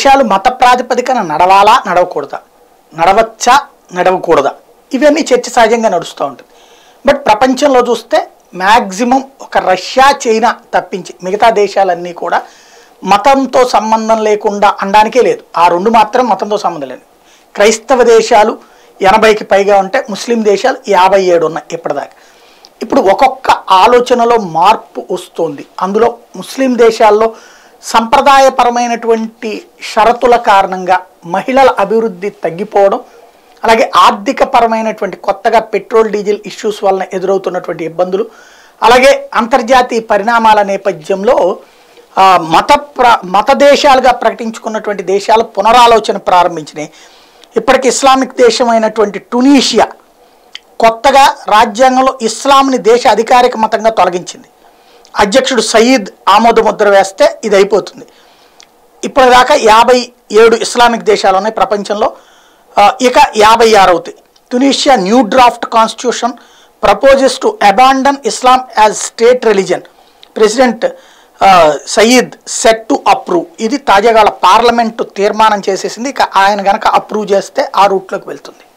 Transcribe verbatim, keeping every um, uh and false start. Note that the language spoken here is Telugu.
దేశాలు మత ప్రాతిపదికన నడవాలా నడవకూడదా, నడవచ్చా నడవకూడదా, ఇవన్నీ చర్చ సహజంగా నడుస్తూ ఉంటుంది. బట్ ప్రపంచంలో చూస్తే మ్యాక్సిమం ఒక రష్యా చైనా తప్పించి మిగతా దేశాలన్నీ కూడా మతంతో సంబంధం లేకుండా అనడానికే లేదు. ఆ రెండు మాత్రం మతంతో సంబంధం లేదు. క్రైస్తవ దేశాలు ఎనభైకి పైగా ఉంటే ముస్లిం దేశాలు యాభై ఏడు ఉన్నాయి ఇప్పటిదాకా. ఇప్పుడు ఒక్కొక్క ఆలోచనలో మార్పు వస్తుంది. అందులో ముస్లిం దేశాల్లో సంప్రదాయపరమైనటువంటి షరతుల కారణంగా మహిళల అభివృద్ధి తగ్గిపోవడం, అలాగే ఆర్థిక పరమైనటువంటి కొత్తగా పెట్రోల్ డీజిల్ ఇష్యూస్ వలన ఎదురవుతున్నటువంటి ఇబ్బందులు, అలాగే అంతర్జాతీయ పరిణామాల నేపథ్యంలో మత ప్ర మత దేశాలుగా ప్రకటించుకున్నటువంటి దేశాలు పునరాలోచన ప్రారంభించినాయి. ఇప్పటికి ఇస్లామిక్ దేశమైనటువంటి టునీషియా కొత్తగా రాజ్యాంగంలో ఇస్లాంని దేశ అధికారిక మతంగా తొలగించింది. అధ్యక్షుడు సయీద్ ఆమోద ముద్ర వేస్తే ఇది అయిపోతుంది. ఇప్పటిదాకా యాభై ఏడు ఇస్లామిక్ దేశాలు ఉన్నాయి ప్రపంచంలో, ఇక యాభై ఆరు అవుతాయి. Tunisia new draft constitution proposes to abandon Islam as state religion, president Saied set to approve. ఇది తాజాగా పార్లమెంటు తీర్మానం చేసేసింది. ఇక ఆయన కనుక అప్రూవ్ చేస్తే ఆ రూట్లోకి వెళ్తుంది.